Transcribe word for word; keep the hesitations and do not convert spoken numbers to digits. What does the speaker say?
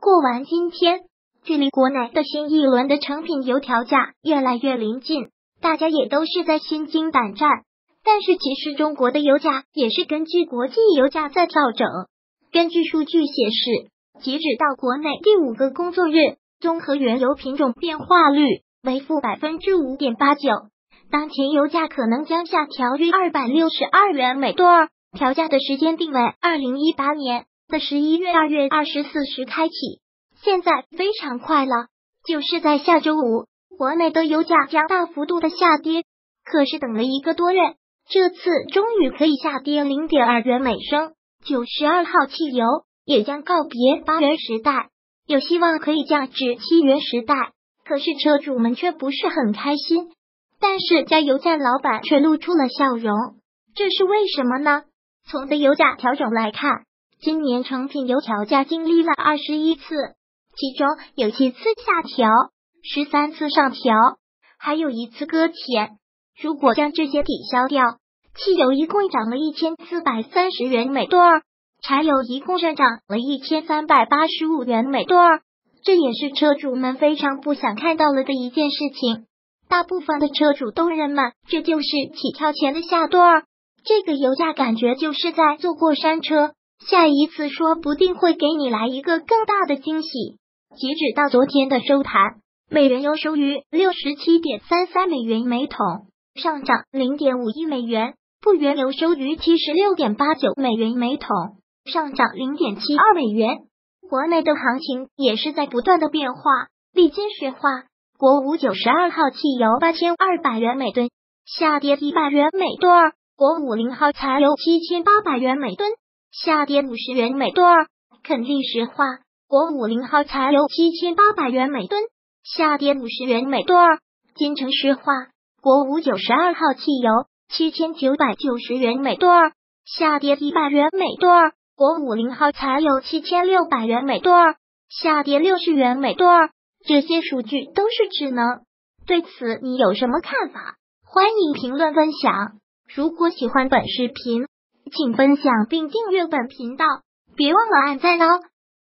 过完今天，距离国内的新一轮的成品油调价越来越临近，大家也都是在心惊胆战。但是其实中国的油价也是根据国际油价在调整。根据数据显示，截止到国内第五个工作日，综合原油品种变化率为负 百分之五点八九， 当前油价可能将下调约二百六十二元每吨，调价的时间定为二零一八年的十一月二月二十四时开启。现在非常快了，就是在下周五，国内的油价将大幅度的下跌。可是等了一个多月，这次终于可以下跌 零点二元每升，九十二号汽油也将告别八元时代，有希望可以降至七元时代。可是车主们却不是很开心，但是加油站老板却露出了笑容。这是为什么呢？从的油价调整来看，今年成品油调价经历了二十一次，其中有七次下调，十三次上调，还有一次搁浅。如果将这些抵消掉，汽油一共涨了一千四百三十元每吨，柴油一共上涨了一千三百八十五元每吨，这也是车主们非常不想看到了的一件事情。大部分的车主都认为这就是起跳前的下段，这个油价感觉就是在坐过山车，下一次说不定会给你来一个更大的惊喜。截止到昨天的收盘，美原油收于 六十七点三三美元每桶，上涨 零点五一美元，不原油收于 七十六点八九美元每桶，上涨 零点七二美元。国内的行情也是在不断的变化，历经雪化，国五九十二号汽油八千二百元每吨，下跌一百元每吨；国五零号柴油七千八百元每吨，下跌五十元每吨；肯利石化国五零号柴油七千八百元每吨，下跌五十元每吨；金城石化国五九十二号汽油七千九百九十元每吨，下跌一百元每吨；国五零号柴油七千六百元每吨，下跌六十元每吨。这些数据都是智能，对此你有什么看法？欢迎评论分享。如果喜欢本视频，请分享并订阅本频道，别忘了按赞哦。